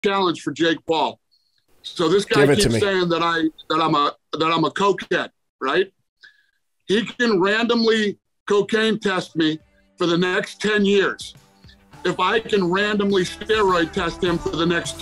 challenge for Jake Paul. So this guy keeps saying that I'm a cokehead, right? He can randomly cocaine test me for the next 10 years. If I can randomly steroid test him for the next